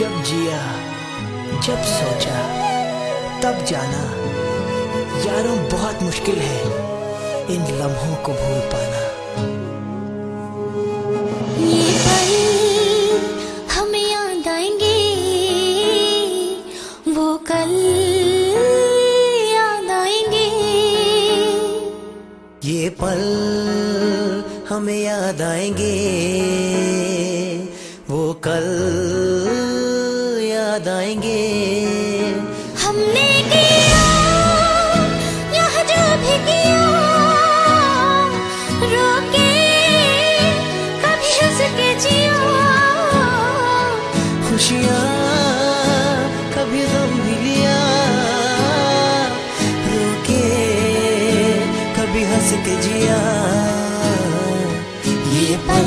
जब जिया, जब सोचा, तब जाना, यारों बहुत मुश्किल है इन लम्हों को भूल पाना। ये पल हमें याद आएंगे, वो कल याद आएंगे। ये पल हमें याद आएंगे, वो कल याद आएंगे। हमने किया यह जो भी किया, रोके कभी हंस के जिया। खुशियाँ कभी गम भी लिया, रोके कभी हंस के जिया। ये पल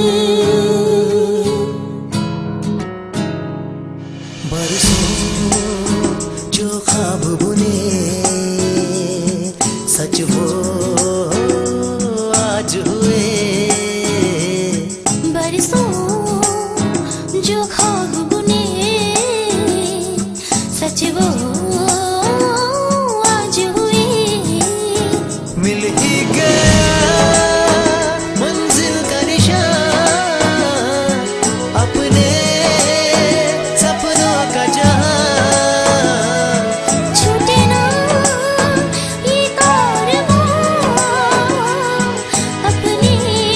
बरसों जो ख्वाब बुने, सच वो आज हुए। बरसों जो ख्वाब बुने, सच वो आज हुए। मिल ही गया मंजिल का निशान, अपने सपनों का जहां। छूटे ना ये कारवां, अपने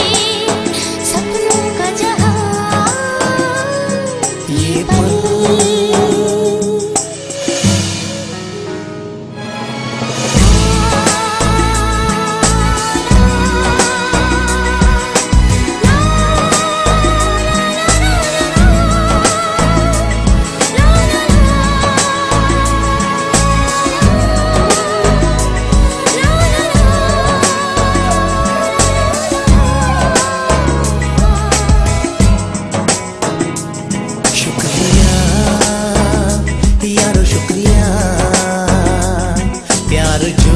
सपनों का जहां। ये पल यारो शुक्रिया, प्यार जो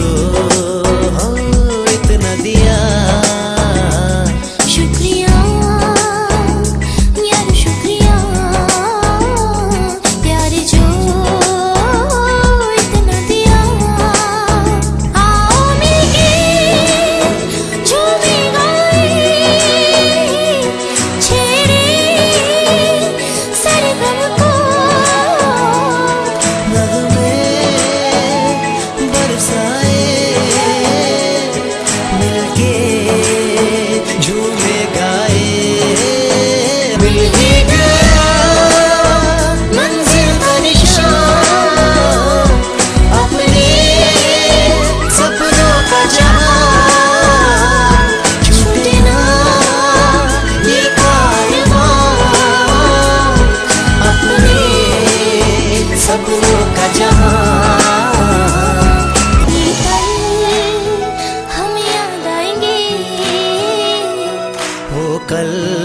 इतना दिया। शुक्रिया यार शुक्रिया, प्यार जो इतना दिया। आओ मिलके झूमे गाए, छेड़े सरगम को। नगमे बरसाए, मिलके झूमे गाए। मिल ही गया मंजिल का निशान, अपने सपनों का जहां। छूटे ना ये कारवां, अपने सपनों का जहां। ये पल हमें याद आएंगे, वो कल